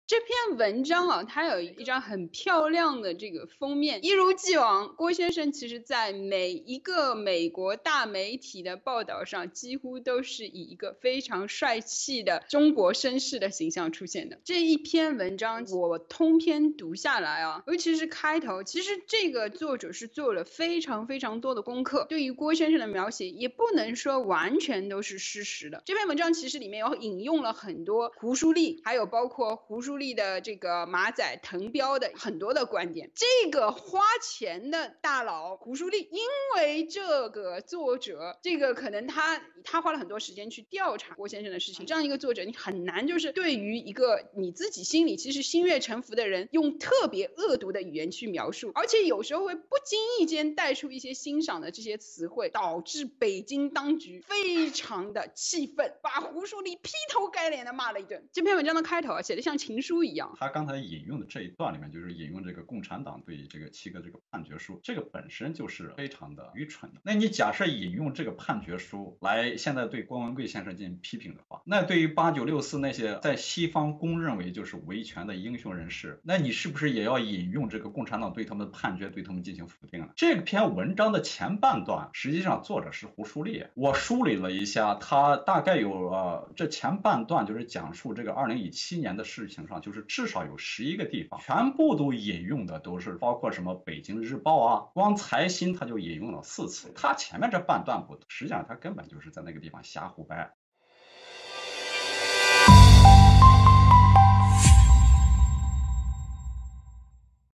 这篇文章啊，它有一张很漂亮的这个封面。一如既往，郭先生其实在每一个美国大媒体的报道上，几乎都是以一个非常帅气的中国绅士的形象出现的。这一篇文章我通篇读下来啊，尤其是开头，其实这个作者是做了非常非常多的功课，对于郭先生的描写也不能说完全都是事实的。这篇文章其实里面有引用了很多胡舒立，还有包括胡舒立的这个马仔滕彪的很多的观点。这个花钱的大佬胡舒立，因为这个作者，这个可能他花了很多时间去调查郭先生的事情，这样一个作者，你很难就是对于一个你自己心里其实心悦诚服的人，用特别恶毒的语言去描述，而且有时候会不经意间带出一些欣赏的这些词汇，导致北京当局非常的气愤，把胡舒立劈头盖脸的骂了一顿。这篇文章的开头啊，写的像情书一样。 他刚才引用的这一段里面，就是引用这个共产党对这个7个这个判决书，这个本身就是非常的愚蠢的。那你假设引用这个判决书来现在对郭文贵先生进行批评的话，那对于8964那些在西方公认为就是维权的英雄人士，那你是不是也要引用这个共产党对他们的判决，对他们进行否定呢？这篇文章的前半段实际上作者是胡舒立，我梳理了一下，他大概有这前半段就是讲述这个2017年的事情上，就是至少有11个地方全部都引用的都是包括什么北京日报啊，光财新他就引用了4次。他前面这半段不，实际上他根本就是在那个地方瞎胡掰。